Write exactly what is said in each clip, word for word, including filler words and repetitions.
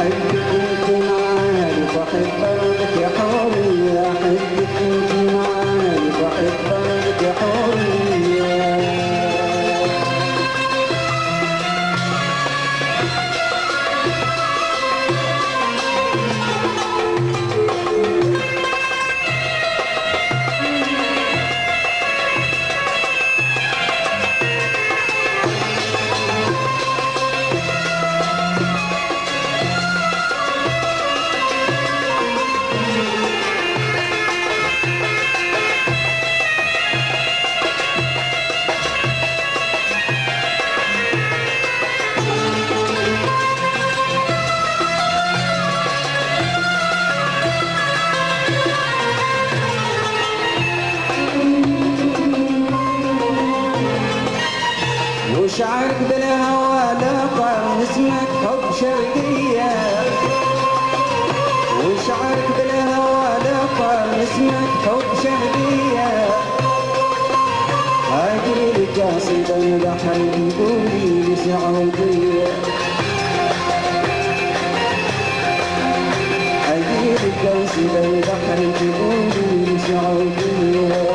أحبك وأنت معاي وأحب قلبك يا حورية، أحبك وأنت معاي وأحب قلبك يا حورية. وشعرك بالهوى لقى اسمك حب شرقية، وشعرك بالهوى لقى اسمك حب شرقية. أجري لك قصيدة بحر تقولي لي سعودية، أجري لك قصيدة بحر تقولي لي سعودية.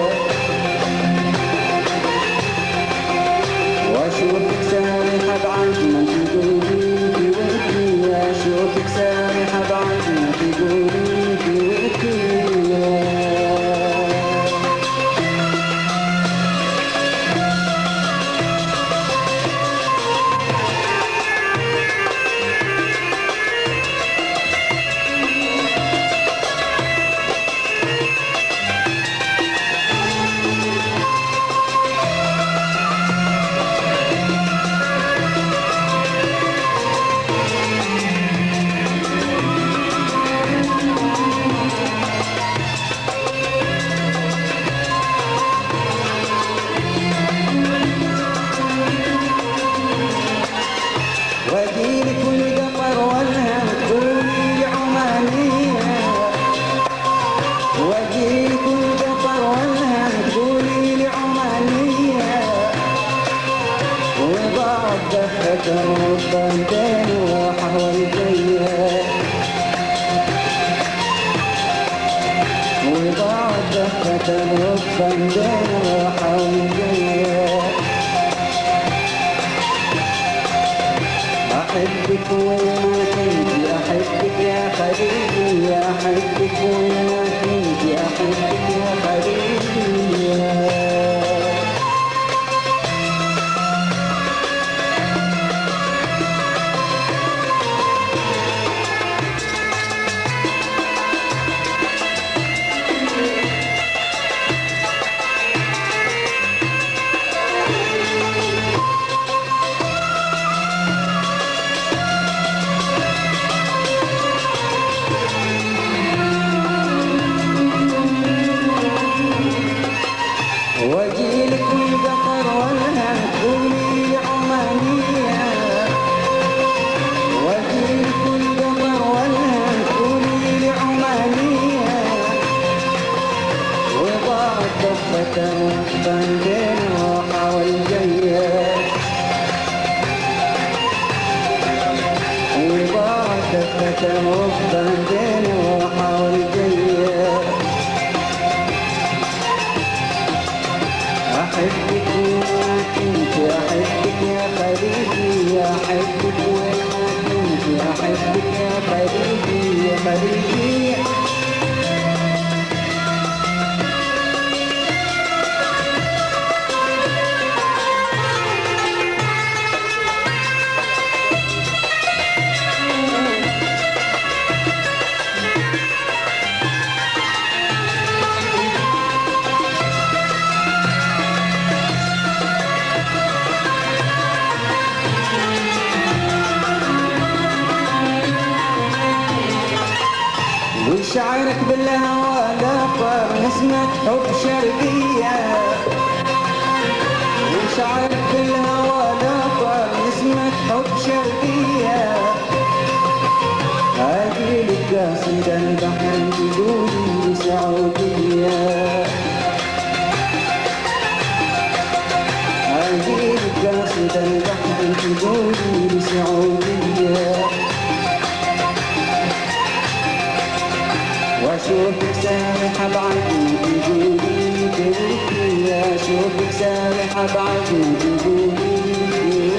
واشوفك سارحة بعجمة تقولي في وكي، اشوفك سارحة بعجمة تقولي في وكي. واجيلك والقطر والهم تقولي عمانية، واجيلك والقطر والهم تقولي عمانية. وضاعت دفة الربان وحول جيه، وضاعت دفة الربان وحول جيه. أحبك وما كنت أحبك يا حبيبي، أحبك وما كنت أحبك يا حبيبي. واجيلك والقطر والهم تقولي عمانية، واجيلك والقطر والهم تقولي عمانية. وضاعت دفة الربان بين روحة والجية، وضاعت دفة الربان بين روحة والجية. أحبك وما كنت أحبك يا حبيبي، أحبك وما كنت أحبك يا حبيبي يا حبيبي. وشعرك بالهوى لقى اسمك حب شرقية، وشعرك بالهوى لقى اسمك حب شرقية. أجيلك قصيدة البحر تقولي سعودية، أجيلك قصيدة البحر تقولي سعودية. اشوفك سامحة بعد ما تقولي كرهتني، اشوفك سامحة بعد ما تقولي